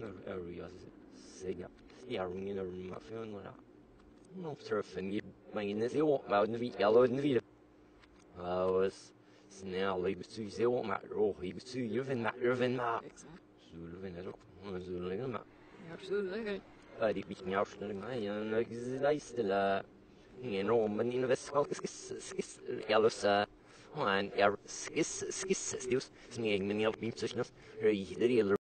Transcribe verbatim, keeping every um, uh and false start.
area säga stjärningen är med fönarna no surfen i men det är ju med den vi alla den vi was snäll i besu se vad man ro i besu ju vem man vem man så vem är det så länge man Absolutely. ja det blir mer snäll nej jag gissar ingen om men investera skis skis eller så han är skis skis stills som ingen men jag blir så snäll det är